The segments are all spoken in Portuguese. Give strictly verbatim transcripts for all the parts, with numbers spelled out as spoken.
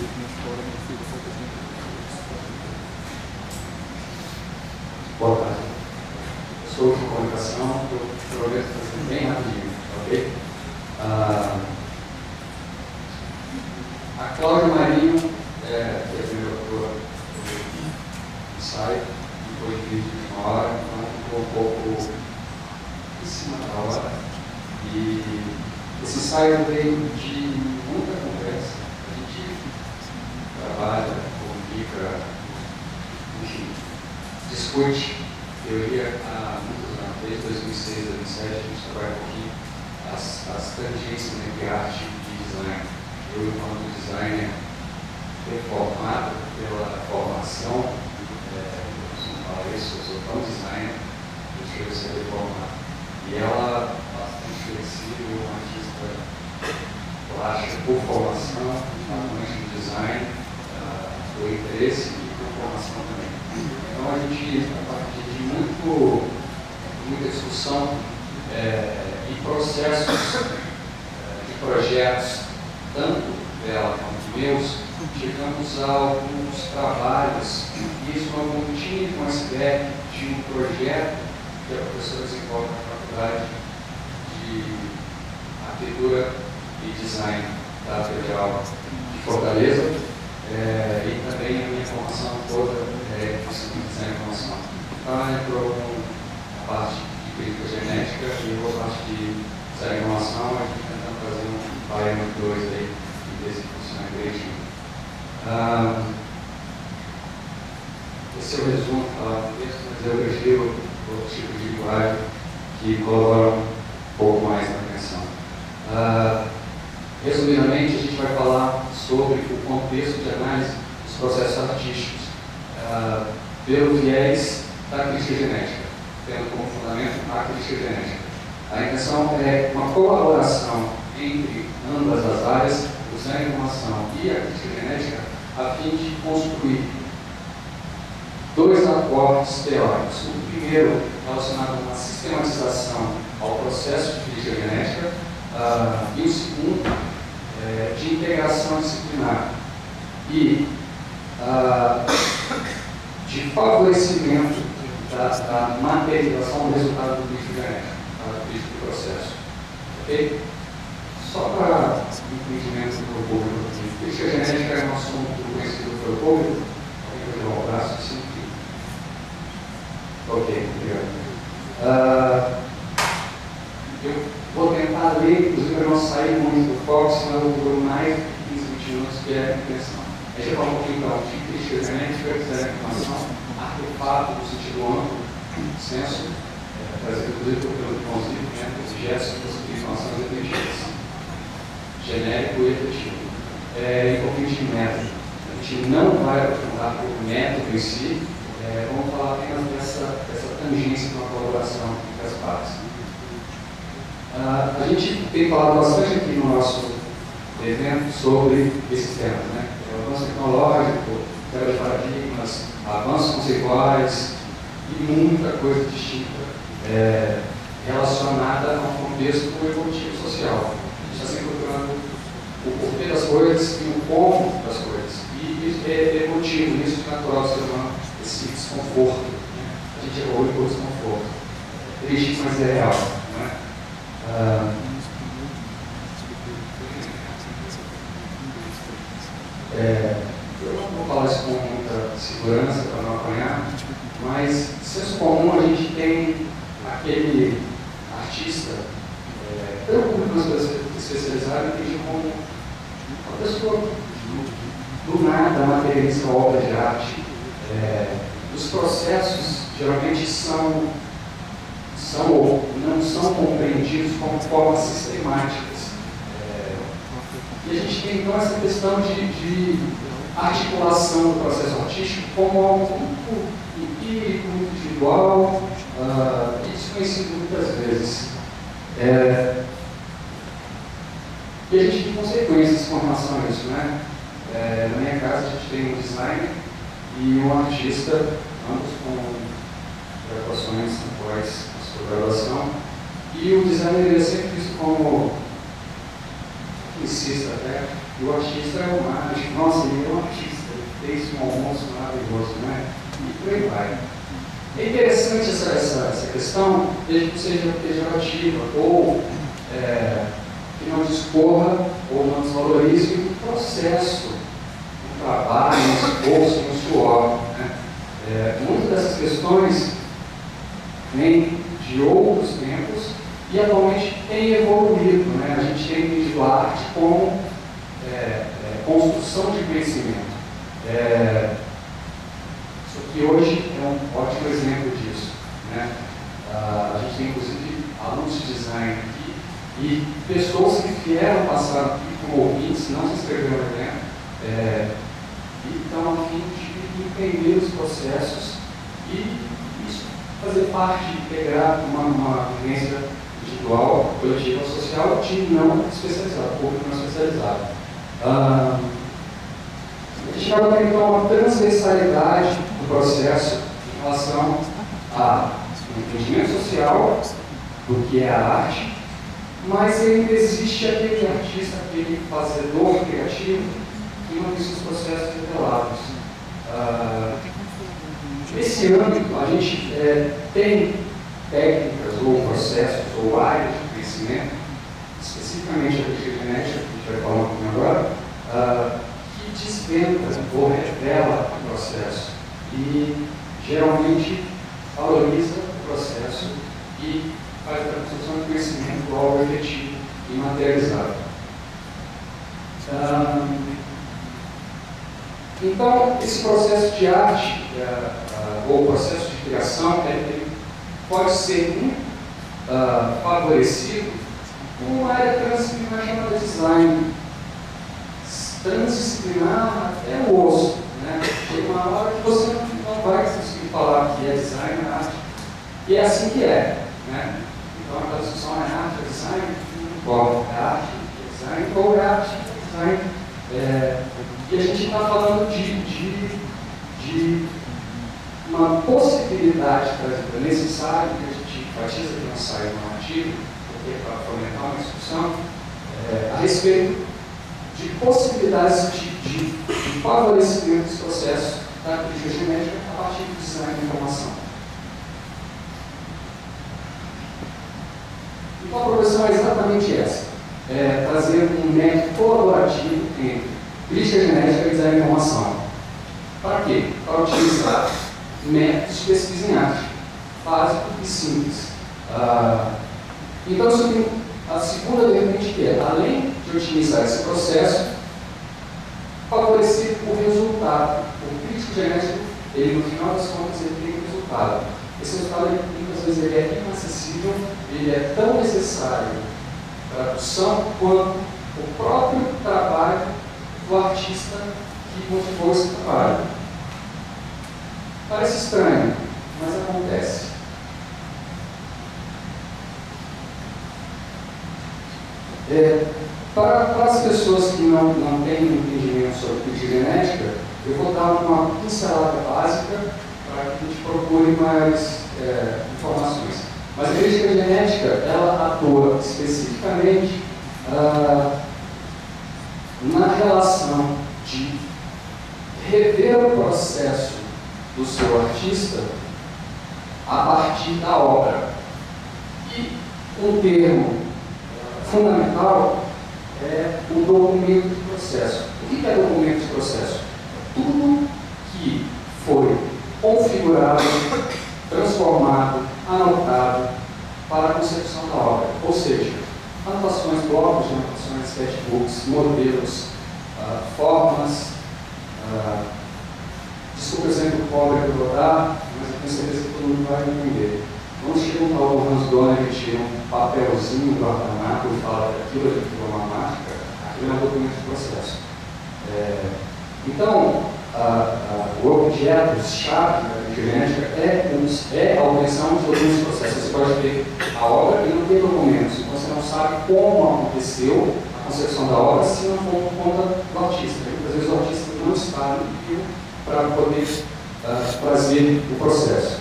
Boa tarde. Eu sou de comunicação, eu prometo fazer bem rapidinho, ok? Ah, a Cláudia Marinho é, que é a primeira autora do ensaio, e foi de vídeo de uma hora, então ficou um pouco em cima da hora. E esse ensaio veio de muita conversa. A gente trabalha, comunica, enfim, discute teoria há muitos anos, desde dois mil e seis, dois mil e sete, a gente trabalha um pouquinho as, as tangências entre arte e design. Eu, enquanto designer reformado pela formação, é, eu costumo falar isso, eu sou tão designer, eu escrevo ser reformado. E ela, bastante flexível, uma artista plástica por formação, amante do design, uh, por interesse e por formação também. Então a gente, a partir de muito, muita discussão é, e processos é, de projetos, tanto dela quanto meus, chegamos a alguns trabalhos, e isso não continha com essa ideia de um projeto que a professora desenvolve na Faculdade de Arquitetura e Design da Federal de Fortaleza, é, e também a minha formação toda é em Design e Informação. Então, ela entrou com a parte de crítica genética e eu a parte de Design e Informação, a gente tentando fazer um biome dois aí, e ver se funciona direitinho. Ah, esse é o resumo do texto, mas eu prefiro outro tipo de linguagem que colabora um pouco mais na atenção. Uh, resumidamente, a gente vai falar sobre o contexto de análise dos processos artísticos uh, pelo viés da crítica genética, tendo como fundamento a crítica genética. A intenção é uma colaboração entre ambas as áreas, o design e informação e a crítica genética, a fim de construir dois aportes teóricos. O primeiro, relacionado a uma sistematização ao processo de crítica genética, uh, e o segundo, é, de integração disciplinar e uh, de favorecimento da, da materialização do resultado do crítica genética, do crítica do processo. Ok? Só para entendimento do público, crítica genética é um assunto conhecido pelo público. Alguém vai dar um abraço assim. Ok, obrigado. Uh, eu vou tentar ler, inclusive para não sair muito do foco, senão eu vou mais de quinze, vinte minutos, que é a intenção. A gente vai falar um pouquinho então de crítica genética, design de informação, artefato no sentido amplo, senso, é, trazido inclusive pelo conceito de objetos de informação e inteligência, genérico e efetivo. É, e um pouquinho de método. A gente não vai aprofundar o método em si. É, vamos falar apenas dessa, dessa tangência de uma colaboração entre as partes. Uh, a gente tem falado bastante aqui no nosso evento sobre esses temas, né? O avanço tecnológico, quebra de paradigmas, avanços conceituais e muita coisa distinta é, relacionada a um contexto evolutivo social. A gente está sempre procurando o porquê das coisas e o como das coisas. E isso é evolutivo, isso é natural do ser humano. Esse desconforto, né? A gente evolui por desconforto. É triste, mas é real. Né? Ah, é, eu não vou falar isso com muita segurança para não apanhar, mas, senso comum, a gente tem aquele artista, é, pelo público especializado, entendido como uma pessoa do, do nada materializa obra de arte. É, os processos geralmente são, são ou não são compreendidos como formas sistemáticas. É, e a gente tem então essa questão de, de articulação do processo artístico como algo muito empírico, muito individual uh, e desconhecido muitas vezes. É, e a gente tem consequências com relação a isso, né? É, na minha casa a gente tem um designer e um artista, ambos com graduações após a sua graduação, e o designer é sempre visto como tecnicista até, E o artista é o mágico, nossa, ele é um artista, ele fez um almoço maravilhoso, né? E por aí vai. É interessante essa, essa, essa questão, desde que seja pejorativa, ou é, que não discorra, ou não desvalorize o processo, o trabalho, o esforço, o suor. Né? É, muitas dessas questões vêm de outros tempos e atualmente têm evoluído. Né? A gente tem entendido a arte como é, é, construção de conhecimento. É, isso aqui hoje é um ótimo exemplo disso. Né? Ah, a gente tem inclusive alunos de design aqui e pessoas que vieram passar aqui como ouvintes, não se inscreveram no evento, é, e estão a fim de entender os processos e isso fazer parte, integrar uma, uma vivência individual, coletiva ou social de não especializado, público não especializado. Ah, a gente acaba tendo então uma transversalidade do processo em relação ao entendimento social do que é a arte, mas ainda existe aquele artista, aquele fazedor criativo que não tem seus processos revelados. Ah, nesse âmbito, a gente é, tem técnicas ou processos ou áreas de conhecimento, especificamente a epigenética, que a gente vai falar um pouquinho agora, ah, que desvenda ou revela o processo e geralmente valoriza o processo e faz a construção de conhecimento do algo efetivo e materializado. Ah, então, esse processo de arte, ah, ah, ou processo de criação, ele pode ser muito ah, favorecido por uma área transdisciplinar chamada design. Transdisciplinar até o osso. Né? Tem uma hora que você não vai conseguir falar que é design, é arte. E é assim que é. Né? Então, a discussão é arte, é design, igual é arte, é design, ou é arte, é design. É, e a gente está falando de, de, de uma possibilidade trazida necessária, que a gente enfatiza que não sai no artigo, porque é para fomentar uma discussão, é, a respeito de possibilidades de, de, de favorecimento desse processo da crítica genética a partir do design da informação. Então, a proposição é exatamente essa. É, trazer um método colaborativo entre crítica genética e design da informação. Para quê? Para utilizar métodos de pesquisa em arte, básico e simples. Ah, então, isso tem a segunda vertente, que é, além de otimizar esse processo, favorecer o resultado. O crítico genético, ele, no final das contas, ele tem um resultado. Esse resultado, ele, muitas vezes, ele é inacessível, ele é tão necessário para a tradução quanto o próprio trabalho do artista que motivou esse trabalho. Parece estranho, mas acontece. É, para, para as pessoas que não, não têm entendimento sobre crítica genética, eu vou dar uma pincelada básica para que a gente procure mais é, informações. Mas a crítica genética, ela atua especificamente ah, na relação de rever o processo do seu artista a partir da obra. E um termo fundamental é o documento de processo. O que é documento de processo? Tudo que foi configurado, transformado, anotado para a concepção da obra. Ou seja, anotações, blocos de anotações, sketchbooks, modelos, uh, formas. Uh, desculpa o exemplo pobre que eu vou dar, mas eu tenho certeza que todo mundo vai entender. Quando chega um tal Hans Donner e tira um papelzinho do guardanapo e fala que aquilo é uma mágica, aquilo é um documento de processo. É, então, a, a, o objeto-chave da genética é, é a obtenção de documentos de processo. Você pode ter a obra e não ter documentos. Você não sabe como aconteceu a concepção da obra se não for por conta do artista. Muitas vezes o artista não está no fio para poder uh, fazer o processo.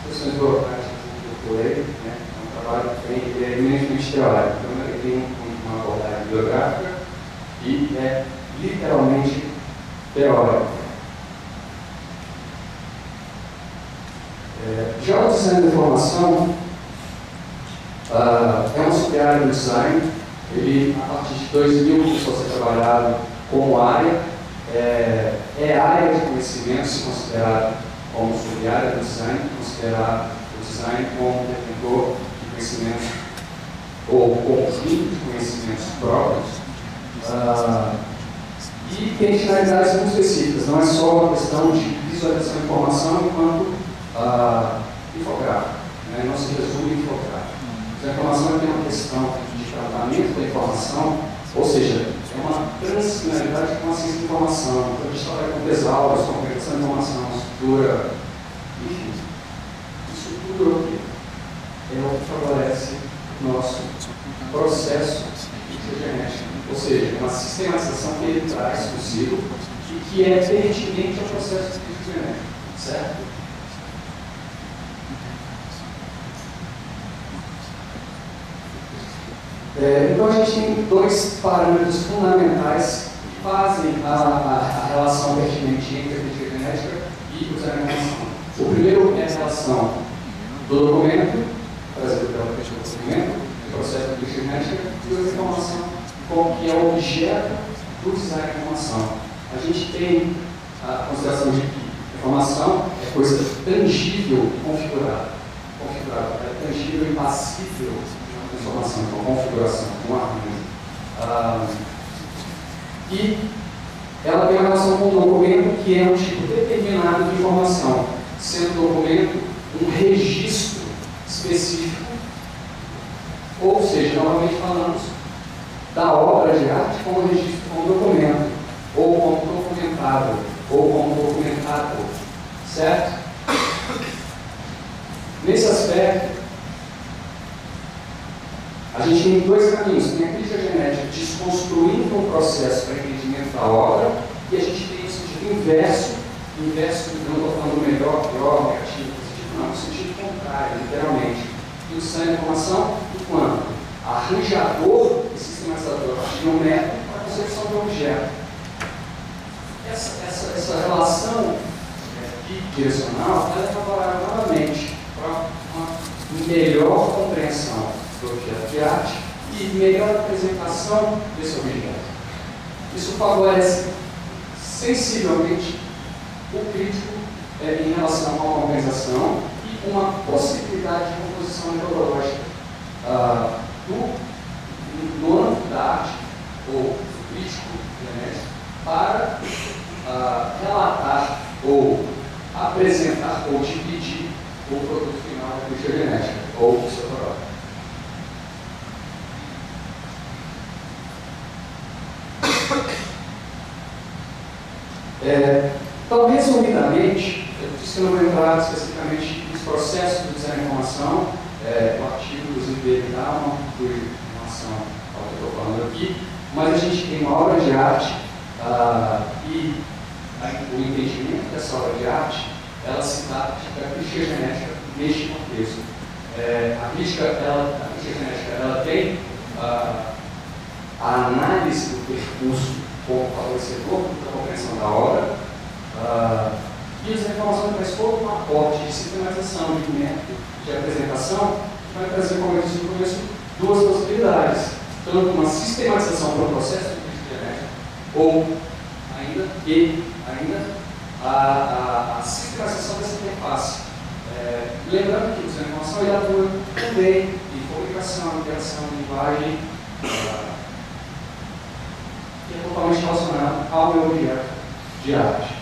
questões burocráticas que eu procurei, né? É um trabalho que tem, ele é eminentemente teórico, então ele tem uma abordagem biográfica e é literalmente teórico. É, já o design da informação uh, é uma sub-área do design. Ele, a partir de dois mil, começou a ser trabalhado como área. É, é área de conhecimento, se considerado como sub-área do design, considerar o design como detentor de conhecimento ou conjunto de conhecimentos próprios. Uh, e tem finalidades muito específicas, não é só uma questão de visualização de informação enquanto uh, infográfico, né? Não se resume em infográfico. A informação tem uma questão de tratamento da informação, ou seja, é uma transfinalidade com a ciência de informação. Então, a gente trabalha com tesauros, com compreensão de informação, estrutura, enfim. Isso tudo é o que? É o que favorece o nosso processo de genética. Ou seja, uma sistematização que ele traz consigo e que é pertinente ao processo de genética, certo? É, então a gente tem dois parâmetros fundamentais que fazem a, a, a relação pertinente entre a crítica genética e o design da informação. O primeiro é a relação do documento, trazido pela crítica do documento, o processo da crítica genética, e a informação, como que é o objeto do design da informação. A gente tem a consideração de que a informação é coisa tangível e configurada. Configurada, é tangível e passível de informação, com configuração, com arranjo. Ah, e ela tem uma relação com o documento, que é um tipo determinado de informação, sendo o documento um registro específico, ou seja, novamente falamos da obra de arte como registro, como documento, ou como documentado, ou como documentado, certo? Nesse aspecto, a gente tem dois caminhos. Tem a crítica genética desconstruindo um processo para entendimento da obra, e a gente tem o sentido inverso, inverso, não estou falando melhor, pior, negativo, positivo, não, no sentido contrário, literalmente. E o design da informação, enquanto arranjador e sistematizador a partir de um método para a concepção do objeto. Essa, essa, essa relação é, bidirecional, ela é favorável novamente para uma melhor compreensão do objeto de arte e melhor apresentação desse objeto. Isso favorece sensivelmente o crítico é, em relação a uma organização e uma possibilidade de composição metodológica ah, do, do âmbito da arte, ou do crítico genético, para ah, relatar ou apresentar ou dividir o produto final da crítica genética, ou o seu próprio. É, então, resumidamente, eu disse que eu não vou entrar especificamente nos processos do design da informação, é, o artigo, inclusive, dele dá uma em relação ao que eu estou falando aqui, mas a gente tem uma obra de arte ah, e a, o entendimento dessa obra de arte, ela se dá da crítica genética neste contexto. É, a, crítica, ela, a crítica genética ela tem ah, a análise do percurso como favorecedor da compreensão da obra, uh, e essa informação traz todo um aporte de sistematização, de método, de apresentação, que vai trazer, como eu disse no começo, duas possibilidades. Tanto uma sistematização para o processo de crítica genética, ou ainda, e ainda a, a, a sistematização dessa interface. É, lembrando que a informação ele atua também em comunicação, interação, linguagem, uh, que é totalmente relacionado ao meu objeto de arte.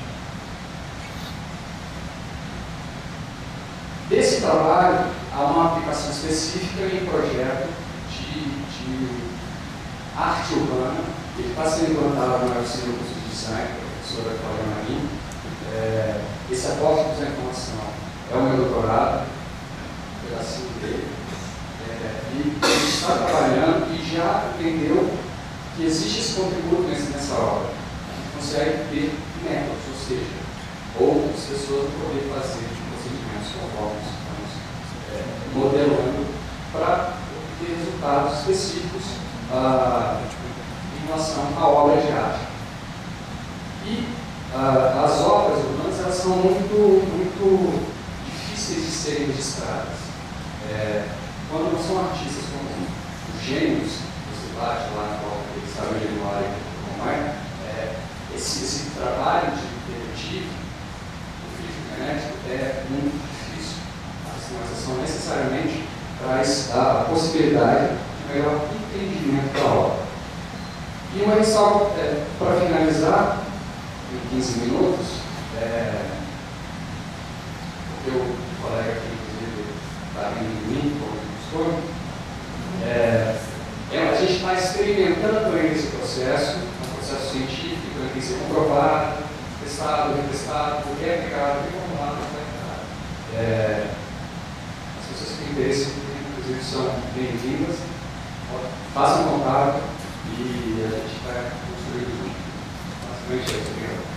Desse trabalho, há uma aplicação específica em projeto de, de arte urbana, ele está sendo implantado na oficina do curso de design, da professora Cláudia Marinho. É, esse aporte de informação é o meu doutorado, um pedacinho dele, é, e a gente está trabalhando e já entendeu que existe esse contributo nessa obra. A gente consegue ter métodos, ou seja, outras pessoas poderem fazer procedimentos conformes modelando para obter resultados específicos ah, em relação à obra de arte. E ah, as obras urbanas elas são muito, muito difíceis de serem registradas. É, quando não são artistas como os gênios, você bate lá na porta, eles sabem onde ele mora e como é, é esse, esse trabalho de detetive, o físico genético, é muito difícil. A sistematização necessariamente traz a possibilidade de melhor entendimento da obra. E uma ressalva, é, para finalizar, em quinze minutos, é, porque o colega aqui, inclusive, está rindo de mim, como gestor, é, é, a gente está experimentando ainda esse processo, um processo científico, em que se comprovado, testado, retestado, replicado, reformulado, replicado. É, as pessoas que têm interesse, inclusive, são bem-vindas, façam contato e a gente vai construir junto. Basicamente é isso. Obrigado.